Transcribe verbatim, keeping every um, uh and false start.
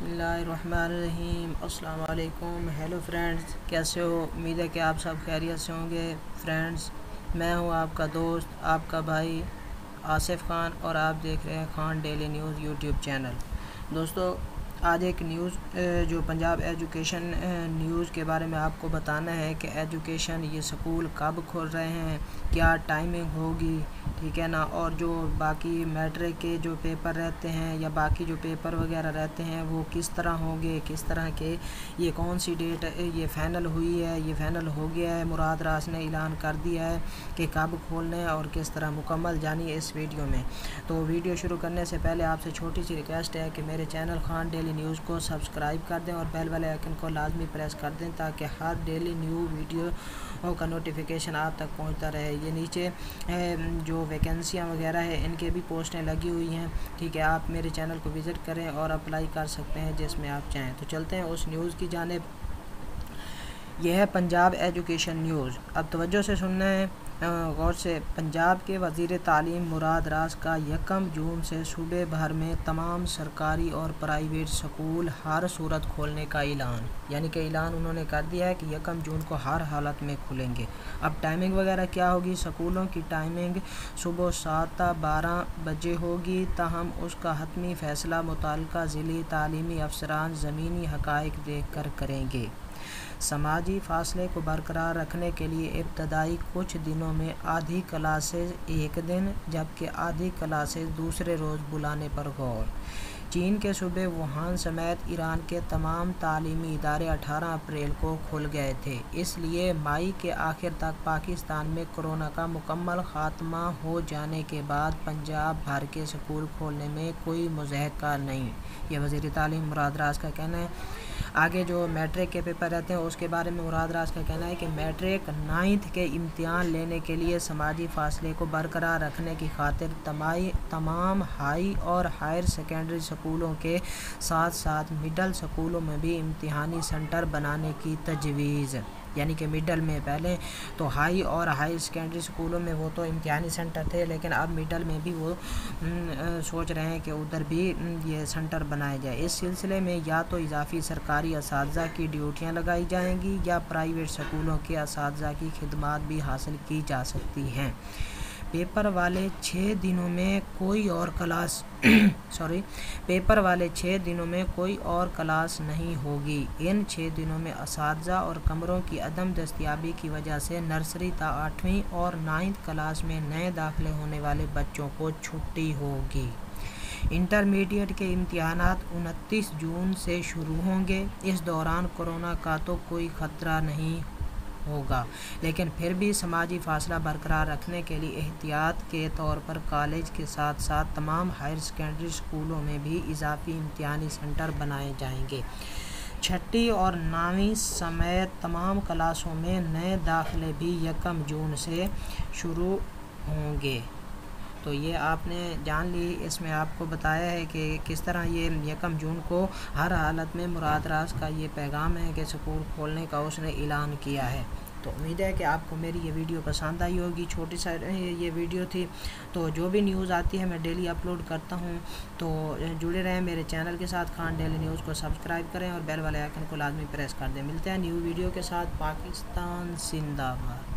बिस्मिल्लाहिर्रहमानिर्रहीम। अस्सलाम वालेकुम। हेलो फ्रेंड्स, कैसे हो? उम्मीद है कि आप सब खैरियत से होंगे। फ्रेंड्स, मैं हूं आपका दोस्त, आपका भाई आसिफ खान, और आप देख रहे हैं Khan daily news YouTube channel. दोस्तों, आज एक न्यूज़ जो पंजाब एजुकेशन न्यूज़ के बारे में आपको बताना है कि एजुकेशन ये स्कूल कब खोल रहे हैं, क्या टाइमिंग होगी, ठीक है ना। और जो बाकी मैट्रिक के जो पेपर रहते हैं या बाकी जो पेपर वगैरह रहते हैं वो किस तरह होंगे, किस तरह के, ये कौन सी डेट ये फ़ाइनल हुई है, ये फ़ाइनल हो गया है। मुराद रास ने ऐलान कर दिया है कि कब खोलने हैं और किस तरह मुकम्मल जानिए इस वीडियो में। तो वीडियो शुरू करने से पहले आपसे छोटी सी रिक्वेस्ट है कि मेरे चैनल खान डेली न्यूज़ को सब्सक्राइब कर दें और बेल वाले आइकन को लाजमी प्रेस कर दें ताकि हर डेली न्यू वीडियो का नोटिफिकेशन आप तक पहुंचता रहे। ये नीचे जो वैकेंसियां वगैरह है इनके भी पोस्टें लगी हुई हैं, ठीक है। आप मेरे चैनल को विज़िट करें और अप्लाई कर सकते हैं जिसमें आप चाहें। तो चलते हैं उस न्यूज़ की जानिब। यह है पंजाब एजुकेशन न्यूज़। अब तवज्जो से सुनना है, गौर से। पंजाब के वज़ीर तालीम मुराद रास का यकम जून से सूबे भर में तमाम सरकारी और प्राइवेट स्कूल हर सूरत खोलने का ऐलान, यानी कि ऐलान उन्होंने कर दिया है कि यकम जून को हर हालत में खुलेंगे। अब टाइमिंग वगैरह क्या होगी? स्कूलों की टाइमिंग सुबह सात ता बारह बजे होगी, ताहम उसका हतमी फ़ैसला मुतल्लिका ज़िली तालीमी अफसरान ज़मीनी हक़ाइक़ देख कर करेंगे। समाजी फासले को बरकरार रखने के लिए इब्तदाई कुछ दिनों में आधी क्लासेज एक दिन जबकि आधी क्लासेज दूसरे रोज़ बुलाने पर गौर। चीन के सूबे वुहान समेत ईरान के तमाम तालीमी इदारे अठारह अप्रैल को खुल गए थे, इसलिए मई के आखिर तक पाकिस्तान में कोरोना का मुकम्मल ख़ात्मा हो जाने के बाद पंजाब भर के स्कूल खोलने में कोई मुज़हक़ा नहीं। ये वज़ीर तालीम मुराद रास का कहना है। आगे जो मैट्रिक के पेपर रहते हैं उसके बारे में मुराद रास का कहना है कि मैट्रिक नाइन्थ के इम्तिहान लेने के लिए समाजी फासले को बरकरार रखने की खातिर तमाई तमाम हाई और हायर सेकेंडरी स्कूलों के साथ साथ मिडल स्कूलों में भी इम्तिहानी सेंटर बनाने की तजवीज़, यानी कि मिडल में पहले तो हाई और हाई सेकेंडरी स्कूलों में वो तो इम्तिहानी सेंटर थे, लेकिन अब मिडल में भी वो न, सोच रहे हैं कि उधर भी न, ये सेंटर बनाए जाए। इस सिलसिले में या तो इजाफी सरकारी असातिज़ा की ड्यूटियाँ लगाई जाएंगी या प्राइवेट स्कूलों के असातिज़ा की खिदमात भी हासिल की जा सकती हैं। पेपर वाले छः दिनों में कोई और क्लास सॉरी पेपर वाले छः दिनों में कोई और क्लास नहीं होगी। इन छः दिनों में असातिज़ा और कमरों की अदम दस्तयाबी की वजह से नर्सरी ता आठवीं और नाइन्थ क्लास में नए दाखिले होने वाले बच्चों को छुट्टी होगी। इंटरमीडिएट के इम्तिहानात उनतीस जून से शुरू होंगे। इस दौरान कोरोना का तो कोई ख़तरा नहीं होगा, लेकिन फिर भी समाजी फासला बरकरार रखने के लिए एहतियात के तौर पर कॉलेज के साथ साथ तमाम हायर सेकेंडरी स्कूलों में भी इजाफी इम्तिहानी सेंटर बनाए जाएंगे। छठी और नवीं समेत तमाम क्लासों में नए दाखिले भी यकम जून से शुरू होंगे। तो ये आपने जान ली। इसमें आपको बताया है कि किस तरह ये यकम जून को हर हालत में मुराद रास का ये पैगाम है कि स्कूल खोलने का उसने ऐलान किया है। तो उम्मीद है कि आपको मेरी ये वीडियो पसंद आई होगी। छोटी सा ये वीडियो थी, तो जो भी न्यूज़ आती है मैं डेली अपलोड करता हूँ, तो जुड़े रहें मेरे चैनल के साथ। खान डेली न्यूज़ को सब्सक्राइब करें और बेल वाले आइकन को लाजमी प्रेस कर दें। मिलते हैं न्यू वीडियो के साथ। पाकिस्तान जिंदाबाद।